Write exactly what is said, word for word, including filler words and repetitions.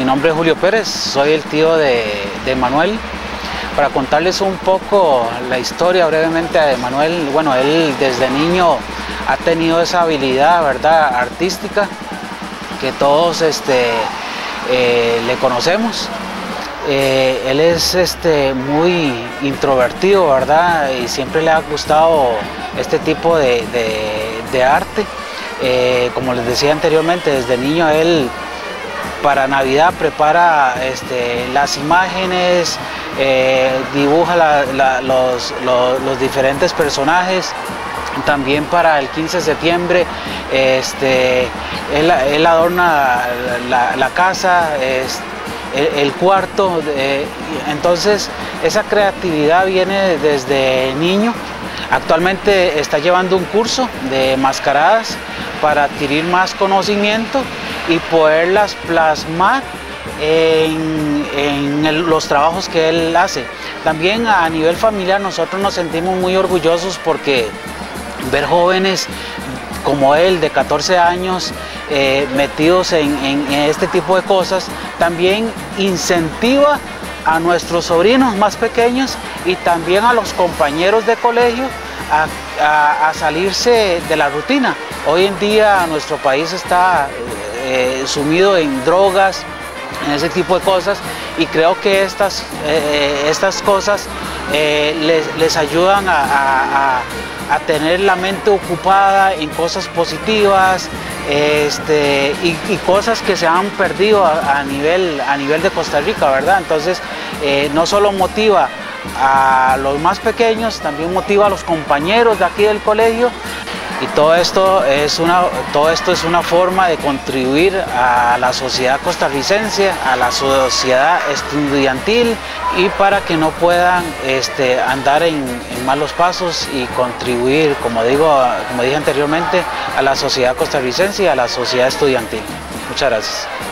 nombre es Julio Pérez, soy el tío de, de Manuel. Para contarles un poco la historia brevemente de Manuel, bueno, él desde niño ha tenido esa habilidad, ¿verdad?, artística que todos este, eh, le conocemos. Eh, él es este, muy introvertido, ¿verdad?, y siempre le ha gustado este tipo de, de, de arte. Eh, como les decía anteriormente, desde niño él para Navidad prepara este, las imágenes, eh, dibuja la, la, los, los, los diferentes personajes. También para el quince de septiembre este, él, él adorna la, la casa, es, el, el cuarto, eh, entonces esa creatividad viene desde niño. Actualmente está llevando un curso de mascaradas para adquirir más conocimiento y poderlas plasmar en, en el, los trabajos que él hace. También a nivel familiar nosotros nos sentimos muy orgullosos porque ver jóvenes como él de catorce años eh, metidos en, en, en este tipo de cosas también incentiva a nuestros sobrinos más pequeños y también a los compañeros de colegio a, a, a salirse de la rutina. Hoy en día nuestro país está eh, sumido en drogas, en ese tipo de cosas, y creo que estas, eh, estas cosas eh, les, les ayudan a, a, a tener la mente ocupada en cosas positivas, este, y, y cosas que se han perdido a, a, nivel, a nivel de Costa Rica, ¿verdad? Entonces eh, no solo motiva a los más pequeños, también motiva a los compañeros de aquí del colegio. Y todo esto, es una, todo esto es una forma de contribuir a la sociedad costarricense, a la sociedad estudiantil, y para que no puedan este, andar en, en malos pasos y contribuir, como, digo, como dije anteriormente, a la sociedad costarricense y a la sociedad estudiantil. Muchas gracias.